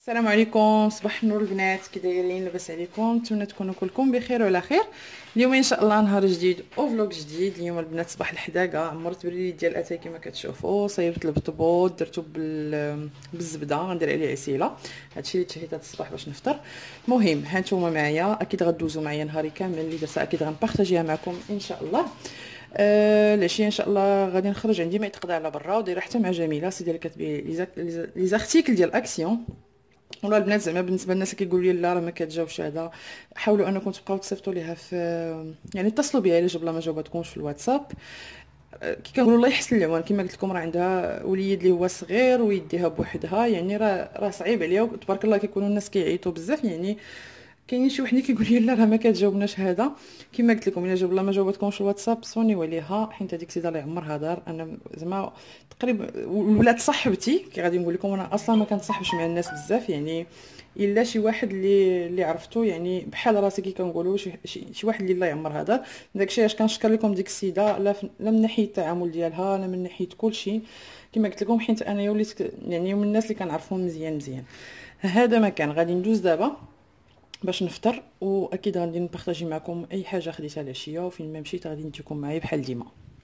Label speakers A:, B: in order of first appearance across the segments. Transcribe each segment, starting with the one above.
A: السلام عليكم، صباح النور البنات. كي دايرين؟ لاباس عليكم؟ نتمنى تكونوا كلكم بخير وعلى خير. اليوم ان شاء الله نهار جديد وفلوق جديد. اليوم البنات صباح الحداقه، عمرت بريد ديال اتاي كما كتشوفوا. صيبت البطبوط، درتو بالزبده، غندير عليه عسيله. هادشي اللي تشهيت هاد الصباح باش نفطر. المهم هانتوما معايا، اكيد غدوزوا معايا نهاري كامل. اللي درتها اكيد غنبارطاجيها معكم ان شاء الله. العشيه ان شاء الله غادي نخرج، عندي ما يتقضى على برا، ودايره حتى مع جميله سيدي اللي كتبيع لي زارتيكل ديال اكسيون. والله البنات زعما بالنسبه للناس اللي كيقولوا لي لا راه ما كتجاوبش هذا، حاولوا انكم تبقاو تصيفطوا ليها في، يعني اتصلوا بها الا جاب ما جاوباتكمش في الواتساب. كي كنقولوا الله يحسن العوان، كما قلت لكم راه عندها وليد اللي هو صغير ويديها بوحدها، يعني راه صعيب عليها. تبارك الله كيكونوا الناس كيعيطوا بزاف، يعني كاينين شي وحدين كيقول لي لا راه ما كتجاوبناش هذا. كما قلت لكم الا جاب الله ما جاوباتكمش في الواتساب صونيو عليها، حيت هذيك السيده الله يعمرها دار. انا زعما تقريبا ولات صاحبتي، كي غادي نقول لكم انا اصلا ما كنتصاحبش مع الناس بزاف، يعني الا شي واحد اللي عرفتو، يعني بحال راسي كي كنقولوا شي واحد اللي الله يعمرها دار. داكشي علاش كنشكر لكم ديك السيده، لا من ناحيه التعامل ديالها لا من ناحيه كلشي. كما قلت لكم حيت انا وليت يعني من الناس اللي كنعرفهم مزيان مزيان. هذا ما كان غادي ندوز دابا باش نفطر، واكيد غادي نبارطاجي معكم اي حاجه خديتها العشيه، وفين ما مشيت غادي نجيكم معايا بحال ديما.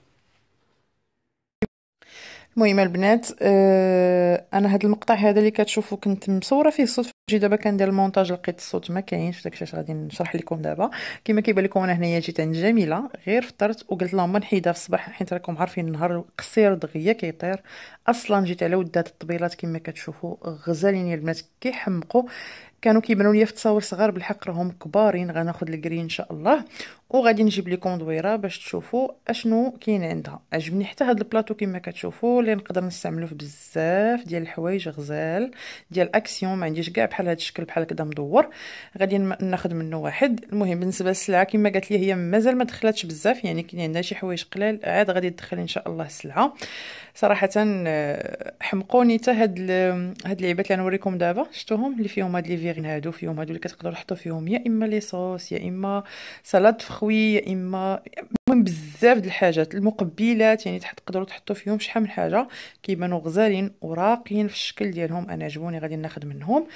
A: المهم البنات، انا هذا المقطع هذا اللي كتشوفوا كنت مصوره فيه الصوت، جي دابا كندير المونتاج لقيت الصوت ما كاينش، داكشي غادي نشرح لكم دابا. كما كيبان لكم انا هنايا جيت عند جميله، غير فطرت وقلت لها ما نحيدها في الصباح، حيت راكم عارفين النهار قصير دغيا كيطير. اصلا جيت على ودات الطبيلات كما كتشوفوا غزالين يا البنات كيحمقوا. كانوا كيبانوا لي في التصاور صغار، بالحق راهم كبارين. غناخذ الكري ان شاء الله، وغادي نجيب لكم دويره باش تشوفوا اشنو كاين عندها. عجبني حتى هذا البلاطو كما كتشوفوا، اللي نقدر نستعملوه في بزاف ديال الحوايج غزال ديال اكسيون. ما عنديش كاع بحال هذا الشكل بحال كذا مدور، غادي ناخذ منه واحد. المهم بالنسبه للسلعه كما قالت لي هي مازال ما دخلاتش بزاف، يعني كاين عندها شي حوايج قلال، عاد غادي تدخل ان شاء الله السلعه. صراحه حمقوني حتى هاد اللعيبات اللي نوريكم دابا، شفتوهم اللي فيهم هاد لي فيغين هادو، فيهم هادو اللي كتقدروا تحطوا فيهم يا اما لي صوص يا اما سلطه فخوي يا اما، المهم بزاف د الحاجات. المقبلات يعني تقدروا تحطوا فيهم شحال من حاجه، كيبانوا غزالين وراقيين في الشكل ديالهم. انا عجبوني غادي ناخذ منهم.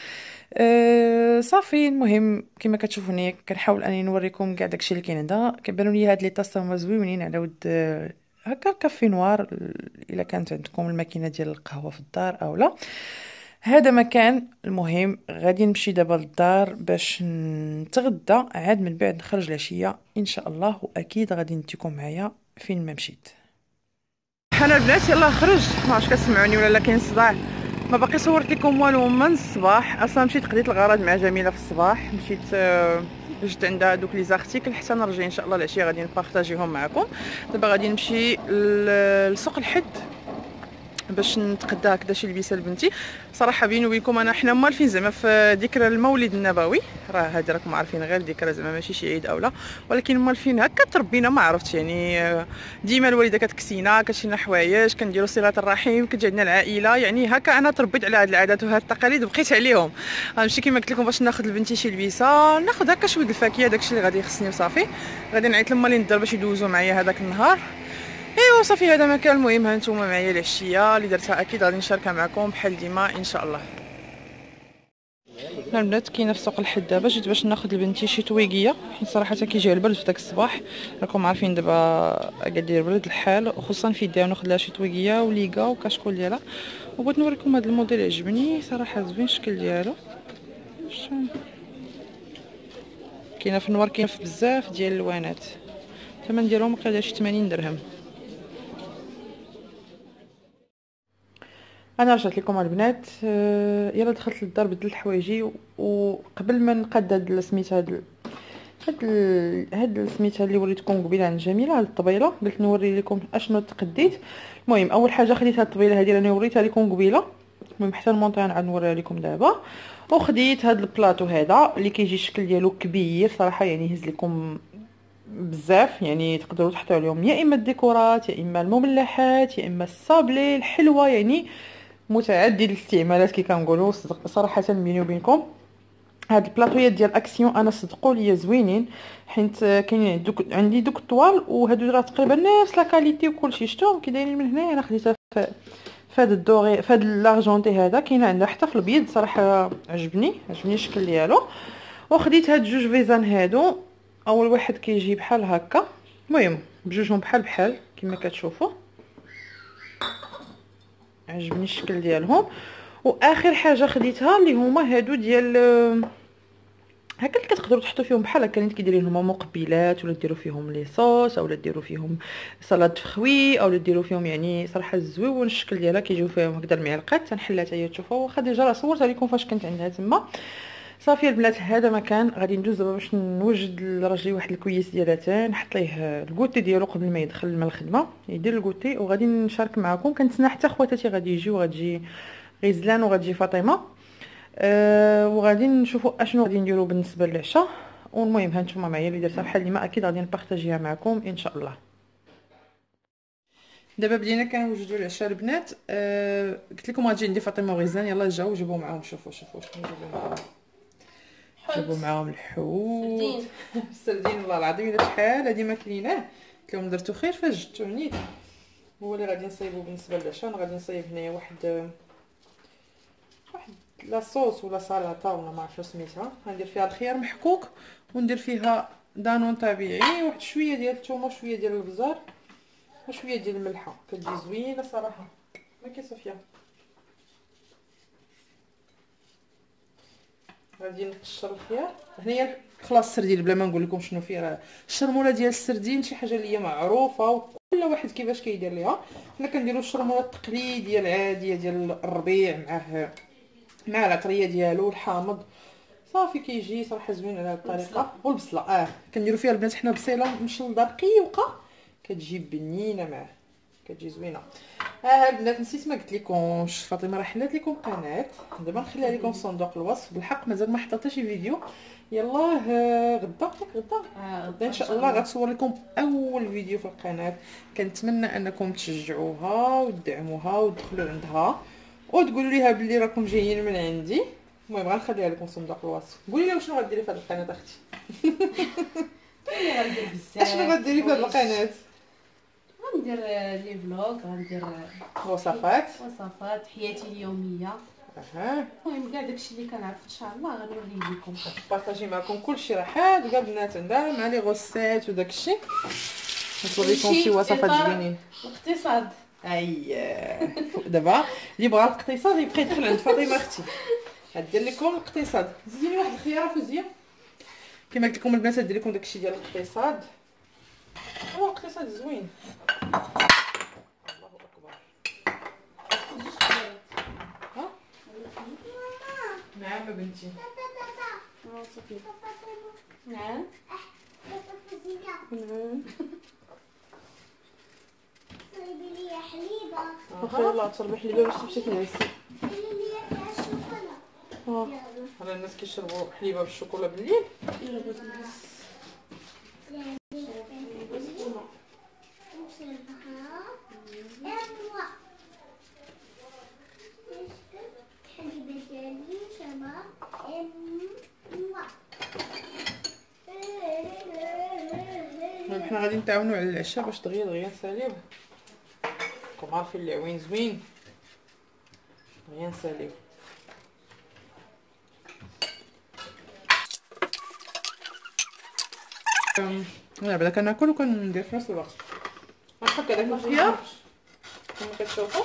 A: صافي. المهم كما كتشوفوني كنحاول اني نوريكم كاع داكشي اللي كاين عندها. كيبانوا لي هاد لي طاسه هما زوينين على ود هكا كافي نوار، الا كانت عندكم الماكينه ديال القهوه في الدار او لا. هذا مكان. المهم غادي نمشي دابا للدار باش نتغدى، عاد من بعد نخرج العشيه ان شاء الله، واكيد غادي نديكم معايا فين ما مشيت. انا البنات يلا خرجت، ما عرفتش كتسمعوني ولا لا كاين صداع. ما باقي صورت لكم والو من الصباح. اصلا مشيت قضيت الغرض مع جميله في الصباح، مشيت جيت عندها دوك لي زارتيكل حتى نرجع ان شاء الله العشيه غادي نبارطاجيهم معكم. دابا غادي نمشي لسوق الحد باش نتقدى هكذا شي لبسه لبنتي. صراحه بيني وبينكم انا حنا مالفين زعما في ذكرى المولد النبوي، راه هذه راكم عارفين غير ذكرى زعما ماشي شي عيد اولا، ولكن مالفين هكا تربينا ما عرفتش يعني. ديما الوالده كتكسينا كتشينا حوايج، كنديروا صله الرحم، كتجي عندنا العائله، يعني هكا انا تربيت على هاد العادات وهاد التقاليد وبقيت عليهم. غنمشي كما قلت لكم باش ناخذ لبنتي شي لبسه، ناخذ هكا شويه الفاكهه داكشي اللي غادي يخصني وصافي. غادي نعيط لما لي ندير باش يدوزوا معايا هذاك النهار. ايوا صافي هذا ما كان. المهم هانتوما معايا العشيه اللي درتها، اكيد غادي نشاركها معكم بحال ديما ان شاء الله. انا البنات كاينه في سوق الحد دابا، جيت باش ناخذ لبنتي شي طويقيه، حيت صراحه كيجي البرد في داك الصباح، راكم عارفين دابا قادير برد الحال، وخصوصا في يديها ناخذ لها شي طويقيه وليكا وكشكول ديالها. وبغيت نوريكم هذا الموديل عجبني صراحه، زوين الشكل ديالو. كاينه في النوار، كاينه في بزاف ديال الالوانات. الثمن ديالهم واقيلا شي 80 درهم. انا رجعت لكم البنات. يلا دخلت للدار بدلت حوايجي، وقبل ما نقاد هاد سميت هاد سميتها اللي وريتكم قبيله عند جميله هاد الطبيله، قلت نوري لكم اشنو تقديت. المهم اول حاجه خديت هاد الطبيله هذه اللي وريتها لكم قبيله، المهم حتى المونطي نعاود نوريها لكم دابا. وخديت هاد البلاطو هذا اللي كيجي الشكل ديالو كبير صراحه، يعني يهز لكم بزاف، يعني تقدروا تحطوا عليهم يا اما الديكورات يا اما المملحات يا اما الصابلي الحلوه، يعني متعدد الاستعمالات كي كنقولوا. صراحه بيني وبينكم هاد البلاطويات ديال اكسيون انا صدقوا لي زوينين، حيت كاينين عندي دوك الطوال، وهادو راه تقريبا نفس لا كاليتي وكلشي. شفتوهم كي دايرين من هنايا، انا خديتها فهاد الدوغي فهاد لارجونتي هذا كاين عنده حتى في البيض صراحه عجبني الشكل ديالو. وخديت هاد جوج فيزان هادو، اول واحد كيجي بحال هكا، المهم بجوجهم بحال بحال كما كتشوفوا، عجبني الشكل ديالهم. واخر حاجه خديتها اللي هما هادو ديال هكا اللي كتقدروا تحطوا فيهم بحال هكا اللي كيديروا لهم مقبلات، ولا ديروا فيهم لي صوص، اولا ديروا فيهم سلطه فخوي، اولا ديروا فيهم يعني صراحه زويون الشكل ديالها، كيجيو فيهم هكذا المعلقات. تنحلها حتى هي تشوفوا، واخا ديجا راه صورتها لكم فاش كنت عندها تما. صافي البنات هذا مكان غادي ندوز دابا باش نوجد لراجلي واحد الكويس ديالها نحط ليه الكوتي ديالو قبل ما يدخل من الخدمه يدير الكوتي، وغادي نشارك معكم. كنتسنى حتى خواتاتي غادي يجيو، غتجي غزلان وغتجي فاطمه، وغادي نشوفوا اشنو غادي نديروا بالنسبه للعشاء. والمهم هانتوما معايا اللي درتها بحال ديما اكيد غادي نبارطاجيها معكم ان شاء الله. دابا بدينا كنوجدوا العشاء البنات. قلت لكم غتجي عندي فاطمه وغزلان، يلاه جاو جيبوا معاهم. شوفوا شنو جيبوا معاهم. جابوا معاهم الحوت السردين والله العظيم الا شحال هادي ما كليناه. قلت لهم درتو خير فاش جبتو نيت. هو اللي غادي نصايبو بالنسبه للعشاء. انا غادي نصايب هنايا واحد لا صوص ولا سلطه ولا ما عرفتش سميتها. غندير فيها الخيار محكوك، وندير فيها دانون طبيعي، واحد شويه ديال الثومه وشويه ديال البزار وشويه ديال الملحه. كتجي زوينه صراحه. ما كي صافيه. غادي نقشر الخيار هنايا. خلاص السردين بلا ما نقول لكم شنو فيه، راه الشرموله ديال السردين شي حاجه اللي هي معروفه وكل واحد كيفاش كيدير ليها. حنا كنديروا الشرموله التقليديه العاديه ديال الربيع مع العطريه ديالو الحامض. صافي كيجي صراحه زوين على هذه الطريقه. والبصله كنديروا فيها البنات حنا بصيله مشلضه رقيقه، كتجي بنينه معاه، كتجي زوينه. البنات نسيت ما قلت لكمش، فاطمه راه حلات لكم قناه، دابا نخليها لكم في صندوق الوصف. بالحق مازال ما حطيتش فيديو، يلاه غدا ان شاء الله غتصور لكم اول فيديو في القناه. كنتمنى انكم تشجعوها وتدعموها وتدخلوا عندها وتقولوا ليها بلي راكم جايين من عندي. المهم غنخليها لكم في صندوق الوصف. قولي لي واش غديري في هذه القناه اختي؟
B: غندير بزاف.
A: اشنو غديري في هذه القناه؟
B: غندير لي فلوغ، غندير
A: وصفات
B: حياتي اليوميه. المهم كاع داكشي اللي كنعرف ان شاء الله غنوريه لكم،
A: بارطاجي معكم كلشي. راه حاد كاع البنات عندها مع لي غوسيت وداكشي. نوريكم شي وصفات زوينين.
B: الاقتصاد
A: دابا اللي بغى الاقتصاد يبقى يدخل عند فاطمه اختي غدير لكم الاقتصاد. زيديني واحد الخياره فوزيه كما قلت لكم البنات، دير لكم داكشي ديال الاقتصاد. هو الاقتصاد زوين. الله اكبر. نعم بنتي.
B: نعم
C: صايبي لي حليبه.
A: يلا تشربي حليبه باش تمشي تنعسي.
C: اللي هي فيها الشوكولا.
A: راه الناس كيشربوا حليبه بالشوكولا بالليل. حنا غادي نتعاونوا على العشاء باش دغيا دغيا نساليوه. راكم عارفين العوين زوين، دغيا نساليوه. انا بدا كناكل وكندير في نفس الوقت. نحط هذاك الخيار كما كتشوفوا.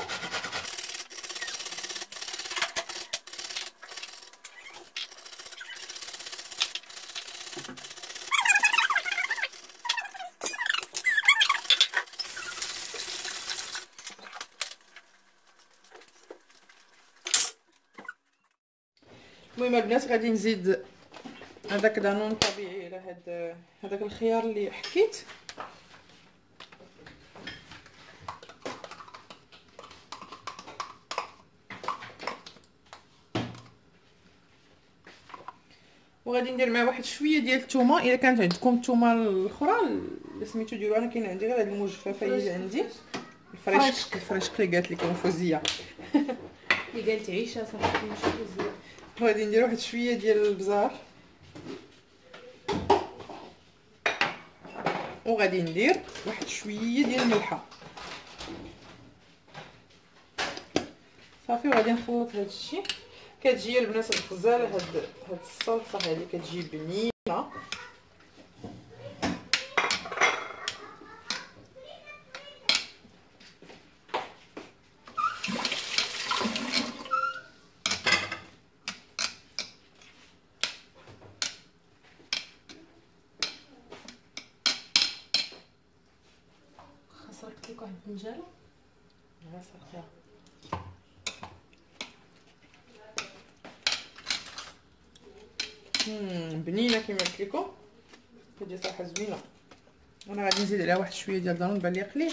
A: المهم البنات غادي نزيد هذاك دانون طبيعي على هذاك الخيار اللي حكيت. وغادي ندير معاه واحد شويه ديال الثومه. الا كانت عندكم الثومه الاخرى اللي سميتو ديروها، انا كاين عندي غير هاد المجففه اللي عندي الفريش اللي قالت لكم فوزيه
B: اللي قالت عيشه صافي ماشي فوزيه.
A: وغادي ندير واحد شويه ديال البزار، وغادي ندير واحد شويه ديال الملحه. صافي. وغادي نخلط هاد الشيء. كتجي البنات الغزاله هاد الصلصه هذه كتجي بنينه.
B: خاصك لك واحد البنجاله.
A: صافي. بنينه كما قلت لكم، كتجي صراحه زوينه. انا غادي نزيد عليها واحد شويه ديال الضرون بان لي قليل.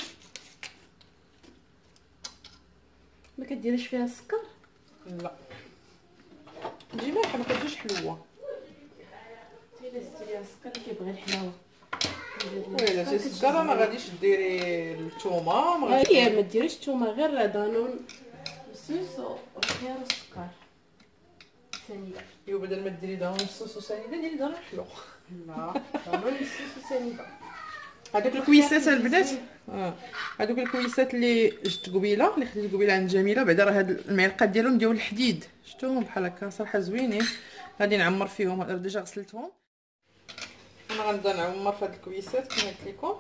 B: ما كديريش فيها السكر؟
A: لا تجي مالحه ما كتجيش حلوه.
B: الا زدتي ليها السكر كيبغي الحلاوه.
A: ويلا شي السكر ما غاديش ديري الثومه، ما غاديش
B: هي ما ديريش الثومه، غير دانون السوس وخيار السكر سنيده.
A: ايوا بدل ما ديري دانون الصوص وسنيده ديري دانون حلو.
B: لا دانون السوس وسنيده.
A: هذوك الكويسات البنات، هذوك الكويسات اللي جبت قبيله، اللي خديت قبيله عند جميله، بعدا راه هاد المعلقات ديالهم ديال الحديد، شفتوهم بحال هكا صراحه زوينين. غادي نعمر فيهم، راه ديجا غسلتهم. انا غنبدا نعمر في هاد الكويسات كما قلت لكم.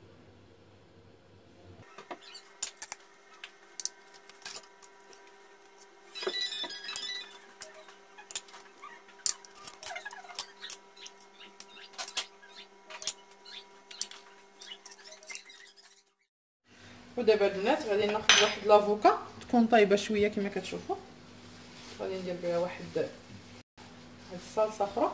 A: ودابا البنات غادي ناخذ واحد لافوكا تكون طايبه شويه كما كتشوفوا. غادي ندير بها واحد هاد الصلصه اخرى.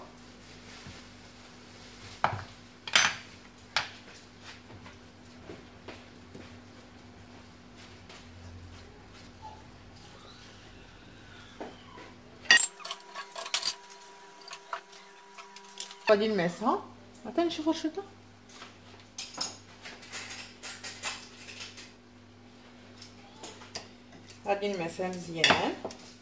A: غادي نمعسها. عطيني شي فرشطه. غادي نمعسها مزيان.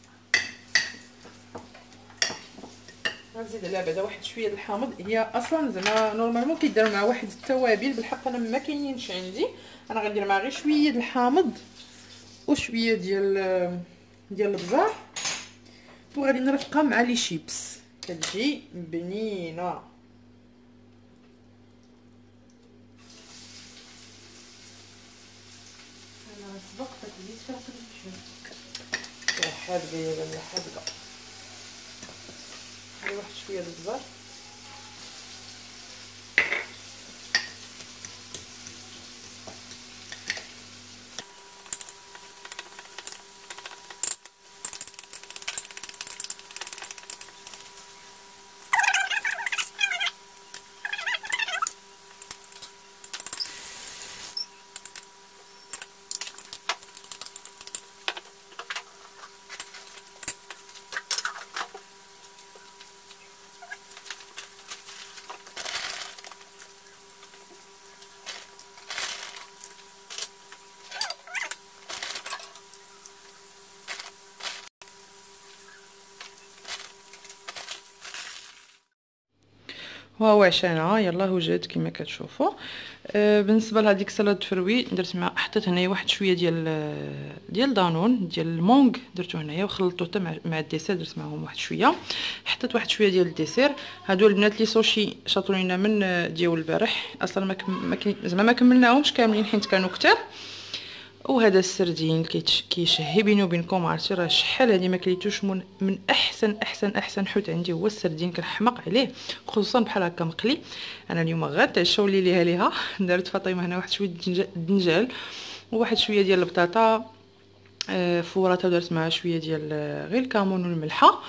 A: غنزيد عليها بعدا واحد شويه د الحامض. هي اصلا زعما نورمالمون كيدير مع واحد التوابل، بالحق انا ما كاينينش عندي. انا غندير معها غير شويه د الحامض وشويه ديال البزار، وغادي نرفقها مع لي شيبس، كتجي بنينه.
B: انا سبقت زيد فيها شويه
A: حادقه يا بنات حادقه. ندير واحد شويه د البزار. وهو عشانها يلا وجد كما كتشوفوا. بالنسبه لهذيك سلطه فروي درت مع حطيت هنايا واحد شويه ديال دانون ديال المونغ، درتو هنايا وخلطته حتى مع الديسير، درت معاهم واحد شويه. حطيت واحد شويه ديال الديسير. هادو البنات لي سوشي شاطروا لينا من ديال البارح، اصلا ما كملناهمش كاملين حيت كانوا كتار. وهذا السردين كيشهي بيني وبينكم، عرفتي راه شحال هادي ما كليتوش من احسن حوت عندي هو السردين. كنحماق عليه خصوصا بحال هكا مقلي. انا اليوم غنتعشاو ليها درت فاطمه هنا واحد شويه الدنجال وواحد شويه ديال البطاطا فوراتها، درت معها شويه ديال غير الكمون والملحه.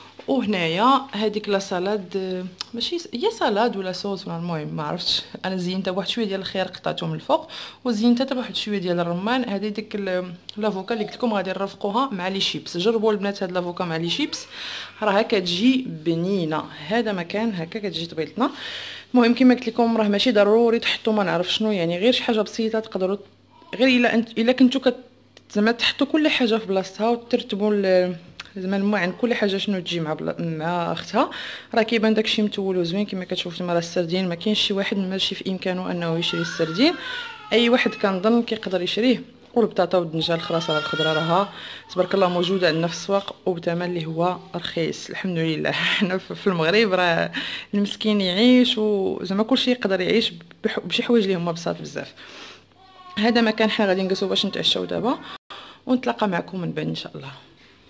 A: وهنايا هذيك لا سالاد، ماشي هي سالاد ولا صوص ولا المهم ما عرفتش. انا زينتها بواحد شويه ديال الخيار قطعته من الفوق، وزينتها حتى بواحد شويه ديال الرمان. هذه ديك لافوكا اللي قلت لكم غادي نرافقوها مع لي شيبس. جربوا البنات هاد لافوكا مع لي شيبس راه كتجي بنينه. هذا مكان هكا كتجي طبيلتنا. المهم كما قلت لكم راه ماشي ضروري تحطوا ما نعرف شنو، يعني غير شي حاجه بسيطه تقدروا غير الا كنتو زعما تحطوا كل حاجه في بلاصتها وترتبوا زعما الماعن كل حاجه شنو تجي مع اختها. راه كيبان داكشي متول وزوين كما كتشوفوا. راه السردين ما كاينش شي واحد ماشي في امكانه انه يشري السردين، اي واحد كنظن كيقدر يشريه والبطاطا والدنجه الخراصه الخضراء راها تبارك الله موجوده عندنا في السواق وبثمن اللي هو رخيص الحمد لله. حنا في المغرب راه المسكين يعيش وزعما كلشي يقدر يعيش بشي حوايج اللي هما بساط بزاف. هذا مكان حنا غادي نجلسوا باش نتعشاو دابا ونتلاقى معكم من بعد ان شاء الله.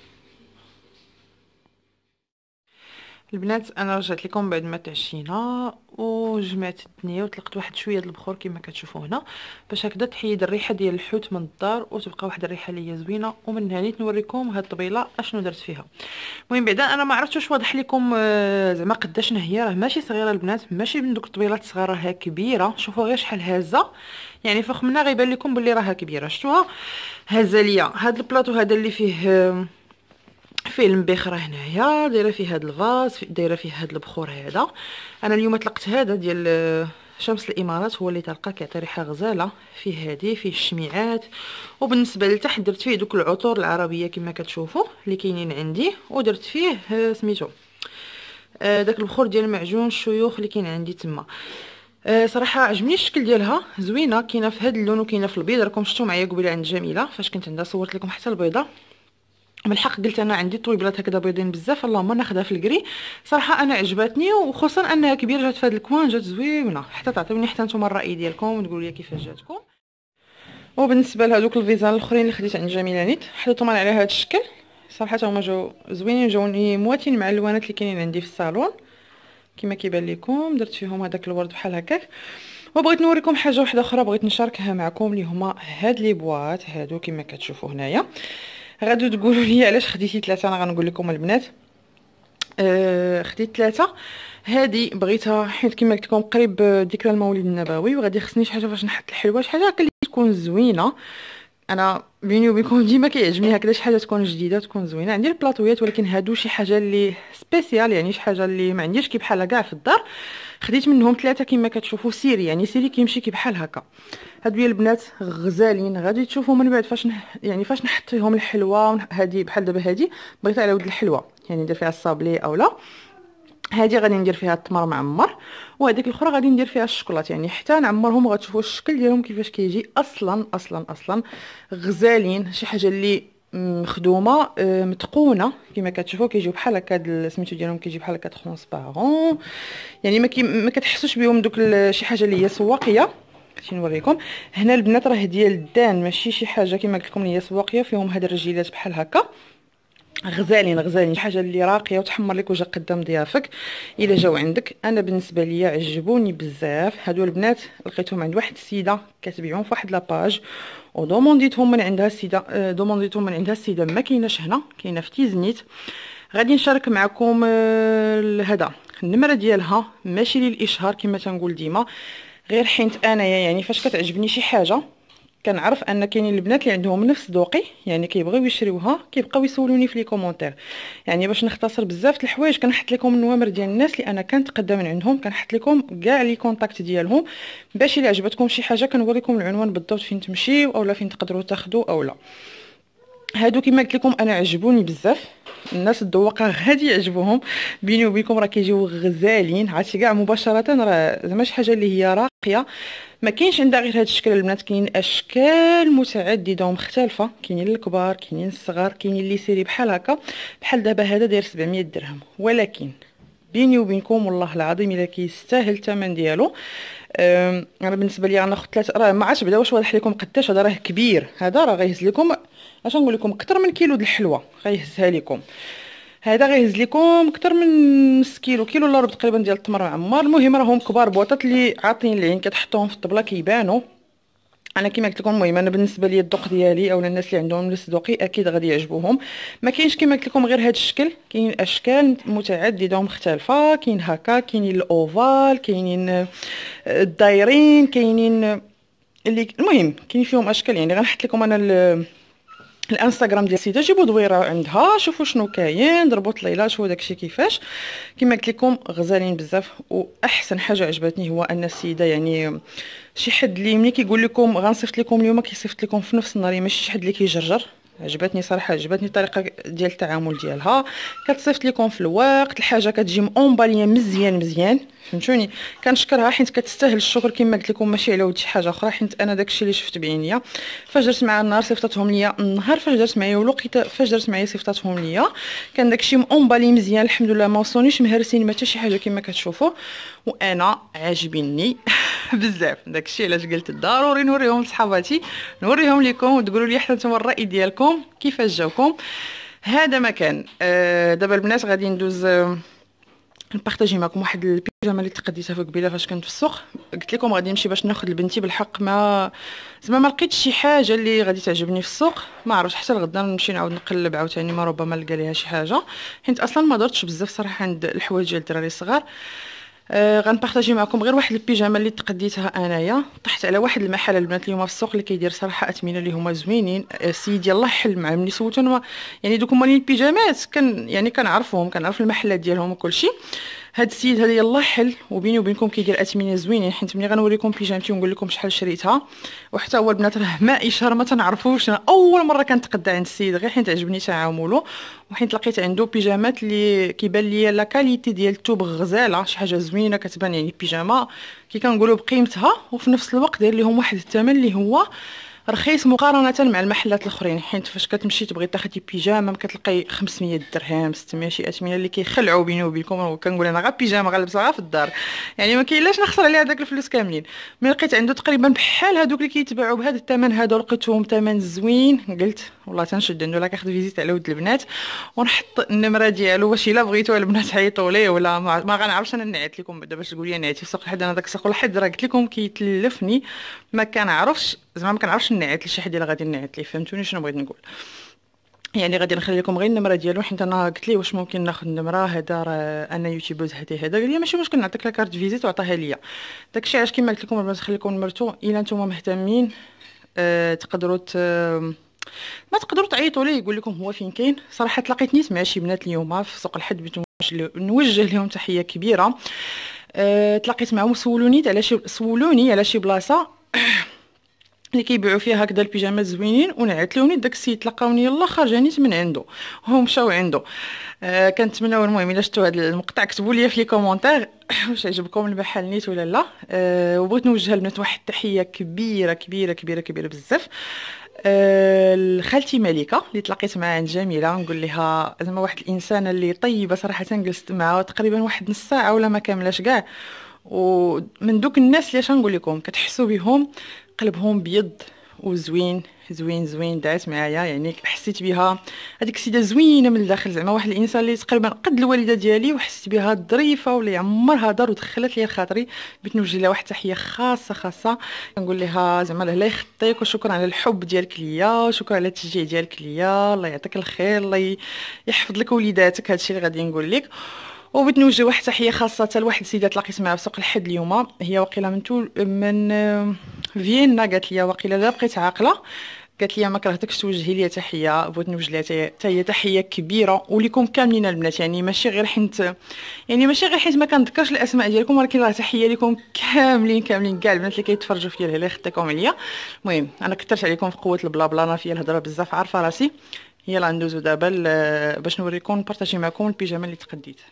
A: البنات انا رجعت لكم بعد ما تعشينا وجمعت الدنيا وطلقت واحد شويه د البخور كما كتشوفوا هنا باش هكذا تحيد الريحه ديال الحوت من الدار وتبقى واحد الريحه اللي هي زوينه. ومن هنا نوريكم هاد الطبيله اشنو درت فيها. المهم بعدا انا ما عرفتش واش واضح لكم زعما قداش هي، راه ماشي صغيره البنات، ماشي من دوك الطبيلات الصغار، راها كبيره. شوفوا غير شحال هازه، يعني فوق منها غيبان لكم بلي راها كبيره. شفتوها هازه ليا هاد البلاطو هذا اللي فيه المبخره هنايا، دايره فيه هاد الفاز، دايره فيه هاد البخور هذا. انا اليوم طلقت هذا ديال شمس الامارات، هو اللي تلقى كيعطي ريحه غزاله. فيه هادي فيه الشميعات. وبالنسبه لتحت درت فيه دوك العطور العربيه كما كتشوفوا اللي كاينين عندي، ودرت فيه سميتو داك البخور ديال معجون الشيوخ اللي كاين عندي تما. صراحه عجبني الشكل ديالها، زوينه، كاينه في هذا اللون وكاينه في البيض. راكم شفتوا معايا قبيله عند جميله فاش كنت عندها صورت لكم حتى البيضه. بالحق قلت انا عندي طويبلات هكذا بيضين بزاف، اللهم ناخذها في الكري. صراحه انا عجبتني وخصوصا انها كبيره، جات في هذا الكوان جات زوينه. حتى تعطيوني حتى نتوما الراي ديالكم وتقولوا لي كيفاش جاتكم. وبالنسبه لهذوك الفيزان الاخرين اللي خديت عند جميله نيت حطيتهم على هذا الشكل. صراحه هما جاو زوينين، جاوني مواتين مع الالوانات اللي كاينين عندي في الصالون كما كيبان لكم. درت فيهم هذاك الورد بحال هكاك. وبغيت نوريكم حاجه واحده اخرى بغيت نشاركها معكم اللي هما هاد لي بواط هادو كما كتشوفوا هنايا. غادو تقولوا لي علاش خديتي 3؟ انا غنقول لكم البنات خديت 3. هذه بغيتها حيت كما قلت لكم قريب ذكرى المولد النبوي وغادي خصني شي حاجه فاش نحط الحلوه، شي حاجه اللي تكون زوينه. انا بيني وبينكم ديما كيعجبني هكذا شي حاجه تكون جديده تكون زوينه. عندي البلاطويات ولكن هادو شي حاجه اللي سبيسيال، يعني شي حاجه اللي ما عنديش كي بحالها كاع في الدار. خديت منهم 3 كما كتشوفوا سيري، يعني سيري كيمشي كي بحال هكا. هادو يا البنات غزالين، غادي تشوفوا من بعد فاش يعني فاش نحط فيهم الحلوه. هذه بحال دابا هذه بغيتها على ود الحلوه، يعني ندير فيها الصابلي اولا. هذه غادي ندير فيها التمر معمر، وهذيك الاخرى غادي ندير فيها الشوكولات، يعني حتى نعمرهم وغتشوفوا الشكل ديالهم كيفاش كيجي. اصلا اصلا اصلا غزالين، شي حاجه اللي مخدومه متقونه كما كتشوفوا كيجيو بحال هكا. سميتو ديالهم كيجي بحال هكا ترونسبارون، يعني ما كتحسوش بهم دوك شي حاجه اللي هي سواقيه. شي نوريكم هنا البنات راه ديال الدان، ماشي شي حاجه كما قلت لكم اللي هي سواقيه. فيهم هاد الرجيلات بحال هكا غزالين غزالين، شي حاجه اللي راقيه وتحمر لك وجه قدام ضيافك الا جاو عندك. انا بالنسبه ليا عجبوني بزاف هادو البنات. لقيتهم عند واحد السيده كتبيعهم في واحد لاباج ودومونديتهم من عندها السيده ما كايناش هنا، كاينه في تيزنيت. غادي نشارك معكم هذا النمره ديالها، ماشي للاشهار كما تنقول ديما، غير حيت انايا يعني فاش كتعجبني شي حاجه كنعرف ان كاينين البنات اللي عندهم نفس ذوقي، يعني كيبغيو يشريوها كيبقاو يسولوني في لي كومونتير. يعني باش نختصر بزاف الحوايج كنحط لكم النوامر ديال الناس اللي انا كنتقدى من عندهم، كنحط لكم كاع لي كونتاكت ديالهم باش الا عجبتكم شي حاجه كنوريكم العنوان بالضبط فين تمشيو اولا فين تقدروا تاخذوا اولا. هادو كما قلت لكم انا عجبوني بزاف، الناس الذواقه غادي يعجبوهم. بيني وبينكم راه كيجيو غزالين، عرفتي كاع مباشره راه زعما شي حاجه اللي هي راقيه. ما كاينش عندها غير هاد الشكل البنات، كاين اشكال متعدده ومختلفه، كاينين الكبار كاينين الصغار كاينين اللي سيري بحال هكا. بحال دابا هذا داير 700 درهم، ولكن بيني وبينكم والله العظيم الا كيستاهل الثمن ديالو. انا بالنسبه لي غناخذ 3. راه ما عرفتش بعدا واش واضح لكم قداش هذا راه كبير. هذا راه غيهز لكم اش نقول لكم اكثر من كيلو د الحلوه غيهزها لكم. هذا غيهز لكم اكثر من نص كيلو الا ربع تقريبا ديال التمر معمر. المهم راهم كبار بواطات اللي عاطين العين كتحطوهم في الطبله كيبانوا. انا كما قلت لكم المهم انا بالنسبه لي الذوق ديالي اولا الناس اللي عندهم نفس ذوقي اكيد غادي يعجبوهم. ما كاينش كما قلت لكم غير هذا الشكل، كاين اشكال متعدده ومختلفه. كاين هكا، كاينين الاوفال، كاينين الدايرين، كاينين اللي المهم كاين فيهم اشكال. يعني غنحط لكم انا الانستغرام ديال السيده، جيبوا دويره عندها شوفوا شنو كاين، ضربوا طليلات شوفوا داكشي كيفاش. كما قلت لكم غزالين بزاف. واحسن حاجه عجبتني هو ان السيده يعني شي حد اللي ملي كيقول لكم غنصيفط لكم اليوم كيصيفط لكم في نفس النهار، ماشي شي حد اللي كيجرجر. عجبتني صراحه، عجبتني الطريقه ديال التعامل ديالها. كتصيفط لكم في الوقت الحاجه، كتجي مونباليه مزيان مزيان، فهمتوني. كنشكرها حيت كتستاهل الشكر كما قلت لكم، ماشي على ود شي حاجه اخرى، حيت انا داكشي اللي شفت بعينيا. فاش درت معها النهار صيفطتهم ليا النهار، فاش درت معايا ولقيت فاش درت معايا صيفطاتهم ليا، كان داكشي مونبالي مزيان الحمد لله، ما وصلونيش مهرسين ما حتى شي حاجه كما كتشوفوا، وانا عاجبيني بزاف. داكشي علاش قلت ضروري نوريهم لصحاباتي، نوريهم لكم وتقولوا لي حتى نتوما الراي ديالكم كيفاش جاوكم. هذا مكان دابا البنات غادي ندوز نبارطاجي معكم واحد البيجامه اللي تقديتها في قبيله فاش كنت في السوق. قلت لكم غادي نمشي باش ناخذ لبنتي، بالحق ما زعما ما لقيتش شي حاجه اللي غادي تعجبني في السوق، ما عرفتش حتى لغدا نمشي نعاود نقلب عاوتاني، ما ربما نلقى ليها شي حاجه، حيت اصلا ما درتش بزاف صراحه عند الحوايج ديال الدراري الصغار. غنبارطاجي معكم غير واحد البيجامه اللي تقديتها انايا. طحت على واحد المحل البنات اليوم في السوق اللي كيدير صراحه اثمنه اللي هما زوينين. سيدي الله يحل معاه، ملي سولتو يعني دوك هما البيجامات يعني كنعرف المحلات ديالهم وكلشي. هاد السيد هذا يلاه حل، وبيني وبينكم كيدير اثمنه زوينين، حيت ملي غنوريكم بيجامتي ونقول لكم شحال شريتها، وحتى هو البنات راه ما اشاره ما تنعرفوش. انا اول مره كنتقدى عند السيد غير حيت عجبني تعامله، وحيت لقيت عنده بيجامات اللي كيبان ليا لا كاليتي ديال الثوب غزاله، شي حاجه زوينه كتبان، يعني بيجامه كي كنقولوا بقيمتها، وفي نفس الوقت داير لهم واحد الثمن اللي هو رخيص مقارنه مع المحلات الاخرين. حيت فاش كتمشي تبغي تاخدي بيجامه كتلقاي 500 درهم 600 شي اثمنه اللي كيخلعوا بيني وبينكم. وكنقول انا غير بيجامه غنلبسها غير في الدار، يعني ما كاين لاش نخسر عليها داك الفلوس كاملين. ملي لقيت عنده تقريبا بحال هذوك اللي كيتباعوا بهذا الثمن هذا، لقيتهم ثمن زوين، قلت والله تنشد عنده لا كاخذ فيزيت على ود البنات، ونحط النمره ديالو باش الا بغيتو البنات عيطوا ليه، ولا ما غنعرفش انا نعيط لكم بعدا باش تقول لي نعيتي في سوق الحد. انا داك السوق الحد راه قلت لكم كيتلفني، ما كنعرفش زعما ما كنعرفش نعيط لشي حد الا غادي نعيط ليه، فهمتوني شنو بغيت نقول. يعني غادي نخلي لكم غير النمره ديالو، حيت انا قلت ليه واش ممكن ناخذ النمره، هذا راه انا يوتيوبوز هذا قال لي ماشي مشكل نعطيك لا كارت فيزيت وعطاها ليا. داكشي علاش كما قلت لكم البنات نخلي لكم نمرتو، الا نتوما مهتمين تقدروا ما تقدروا تعيطوا ليه يقول لكم هو فين كاين. صراحه تلاقيت نيت مع شي بنات اليوم في سوق الحد، بغيت نوجه لهم تحيه كبيره. تلاقيت معهم سولوني على شي بلاصه اللي كيبيعوا فيها هكذا البيجامات زوينين، ونعت لهم داك السيد تلقاوني يلاه خارجه نيت من عنده، هم مشاو عنده. كنتمناو المهم الا شفتوا هذا المقطع كتبوا لي في لي كومونتير واش عجبكم المحل نيت ولا لا. وبغيت نوجه لبنات واحد التحيه كبيره كبيره كبيره كبيره بزاف لخالتي مليكه اللي تلاقيت معها عند جميله. نقول لها زعما واحد الانسانه اللي طيبه صراحه، جلست معها تقريبا واحد نص ساعه ولا ما كاملاش كاع، ومن دوك الناس اللي شنقول لكم كتحسوا بهم قلبهم بيض وزوين زوين زوين. دعات معايا يعني حسيت بها هذيك السيده زوينه من الداخل، زعما واحد الانسان اللي تقريبا قد الوالده ديالي، وحسيت بها ظريفه واللي عمرها دار ودخلت لي خاطري. بغيت نوجه لها واحد التحيه خاصه، كنقول لها زعما الله يخطيك، وشكرا على الحب ديالك ليا، وشكرا على التشجيع ديالك ليا، الله يعطيك الخير، الله يحفظ لك وليداتك. هادشي اللي غادي نقول لك. وبغيت نوجه واحد تحيه خاصه لواحد السيده تلاقيت معها في سوق الحد اليوم، هي واقيلا من فيينا. قالت لي واقيلا لا بقيت عاقله، قالت لي ما كرهتكش توجهي لي تحيه. بغيت نوجه لها حتى هي تحيه كبيره، وليكم كاملين البنات، يعني ماشي غير حيت ما كنذكرش الاسماء ديالكم، ولكن راه تحيه لكم كاملين كاع البنات اللي كيتفرجوا فيا. الله يخطيكم عليا. المهم انا كثرت عليكم في قوه البلا بلا، انا فيا الهضره بزاف عارفه راسي. يلا ندوزو دابا باش نوريكم نبارطاجي معكم البيجامه اللي تقديت.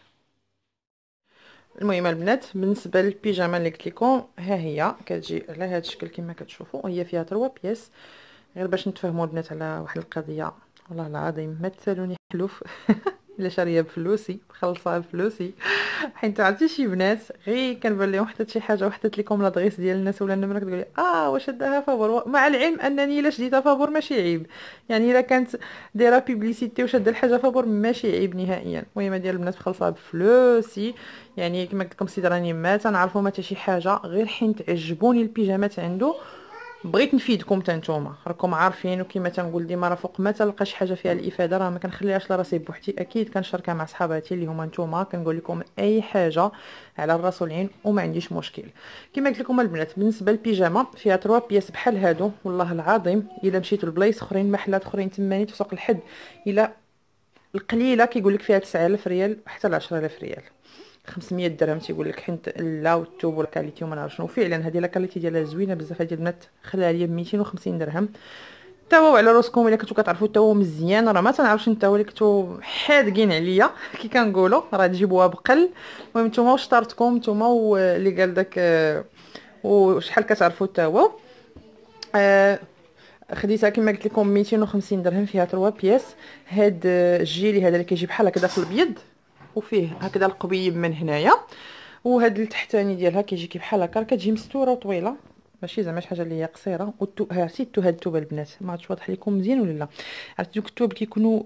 A: المهم البنات بالنسبه للبيجامه اللي قلت لكم، ها هي كتجي على هذا الشكل كما كتشوفوا، هي فيها 3 بياس. غير باش نتفاهموا البنات على واحد القضيه، والله العظيم ما تسالوني حلوف الا شاريه بفلوسي مخلصها بفلوسي، حيت عرفتي شي بنات غير كنبان لهم حتى شي حاجه وحدت لكم لاطغيس ديال الناس ولا النمره كتقولي واش داها فابور، مع العلم انني الا شديتها فابور ماشي عيب، يعني الا كانت دايره بيبليسيتي وشاده الحاجه فابور ماشي عيب نهائيا. المهم ديال البنات مخلصها بفلوسي، يعني كما قلت لكم السيد راني ما تنعرفوا ما حتى شي حاجه، غير حيت عجبوني البيجامات عنده بغيت نفيدكم حتى نتوما، راكم عارفين. وكما تنقول ديما راه فوق ما تلقى شي حاجه فيها الافاده راه ما كنخليهاش لراسي بوحدي، اكيد كنشاركها مع صحاباتي اللي هما نتوما، كنقول لكم اي حاجه على الراس والعين وما عنديش مشكل. كما قلت لكم البنات بالنسبه للبيجامه فيها 3 بياس بحال هادو، والله العظيم الا مشيتوا لبلايص اخرين محلات اخرين تمانيت في سوق الحد الا القليله كيقول لك فيها 9000 ريال حتى ل 10000 ريال، 500 درهم تيقول لك، حيت لا والثوب والكاليتي وما نعرف شنو. فعلا هذه لا كاليتي ديالها زوينه بزاف. هذه البنات خليها ليا ب 250 درهم. التواو على راسكم الا كنتو كتعرفوا التواو مزيان، راه ما تنعرفش التواو اللي كنتو حادقين عليا كي كنقولوا راه تجيبوها بقل. المهم نتوما وشطارتكم نتوما واللي قال داك وشحال كتعرفوا التواو. خديتها كما قلت لكم 250 درهم، فيها 3 بياس. هاد الجيلي هذا اللي كيجي بحال هكذا في الابيض وفيه هكذا القبيب من هنايا، وهاد التحتاني ديالها كيجي بحال هكا، كتجي مستوره وطويله ماشي زعما شي حاجه اللي هي قصيره. عرفتي هاد التوبه البنات ما عرفتش واضح لكم مزيان ولا لا. عرفتي دوك التوب كيكونوا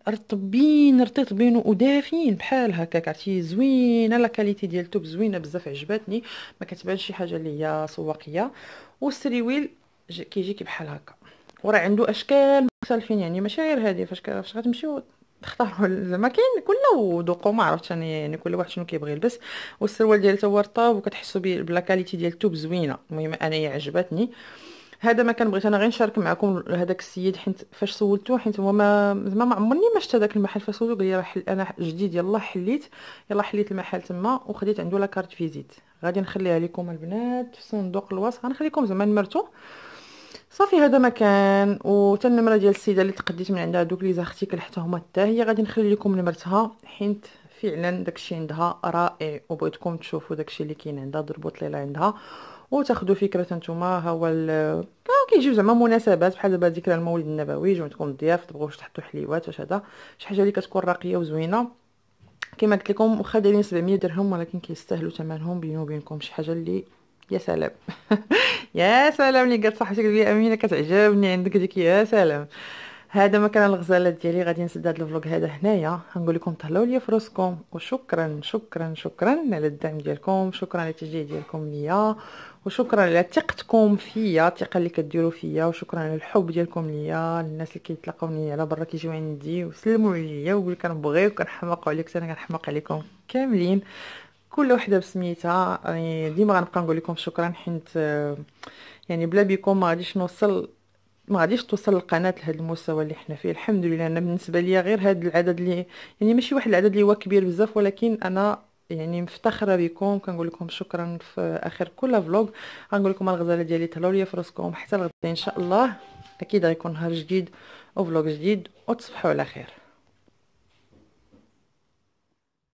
A: رطبين ودافين بحال هكاك، عرفتي زوينه لا كاليتي ديال التوب زوينه بزاف عجباتني، ما كتبانش شي حاجه اللي هي سواقيه. والسريويل كيجيك بحال هكا، وراه عنده اشكال مختلفين يعني ماشي غير هذه. فاش غتمشيو تختاروا زعما كاين كل وذوقو ما عرفتش انا يعني كل واحد شنو كيبغي يلبس. والسروال ديالها هو رطاب وكتحسوا بلا كاليتي ديال التوب زوينه. المهم انا عجبتني. هذا ما كان بغيت انا غير نشارك معكم هذاك السيد، حيت فاش سولته حيت هو ما زعما ما عمرني ما شفت هذاك المحل. فسولته قال لي راه انا جديد يلا حليت المحل تما وخديت عنده لا كارت فيزيت. غادي نخليها لكم البنات في صندوق الوصف، غنخليكم زعما نمرتو صافي. هذا مكان وتا النمره ديال السيده اللي تقديت من عندها دوك لي زارتيكل حتى هما حتى هي غادي نخلي لكم نمرتها، حيت فعلا داكشي عندها رائع وبغيتكم تشوفوا داكشي اللي كاين عندها، ضربوا طليله عندها وتاخذوا فكره نتوما. ها هو كيجيو زعما مناسبات بحال دابا ذكرى المولد النبوي، جمعتكم الضياف تبغوا تحطوا حليوات واش هذا شي حاجه اللي كتكون راقيه وزوينه. كما قلت لكم واخا دايرين 700 درهم ولكن كيستاهلوا ثمنهم بيني وبينكم. شي حاجه اللي يا سلام يا سلام اللي قالت صاحبتي قالت لي امينه كتعجبني عندك ديك يا سلام. هذا مكان الغزالات ديالي. غادي نسد هذا الفلوق هذا هنايا، غنقول لكم تهلاو ليا في راسكم وشكرا شكرا شكرا على الدعم ديالكم، شكرا على التشجيع ديالكم ليا، وشكرا على ثقتكم فيا، الثقه اللي كديروا فيا، وشكرا على الحب ديالكم ليا. الناس اللي كيتلاقاوني على برا كيجيو عندي وسلموا عليا ويقولوا كنبغيو كنحماقوا عليك، انا كنحماق عليكم كاملين كل وحده بسميتها. يعني ديما غنبقى نقول لكم شكرا، حيت يعني بلا بكم ما غاديش توصل القناه لهذا المستوى اللي حنا فيه. الحمد لله انا بالنسبه ليا غير هذا العدد اللي يعني ماشي واحد العدد اللي هو كبير بزاف، ولكن انا يعني مفتخره بكم. كنقول لكم شكرا في اخر كل فلوق. غنقول لكم الغزاله ديالي تهلاو ليا في راسكم حتى الغدا ان شاء الله. اكيد غيكون نهار جديد وفلوق جديد وتصبحوا على خير.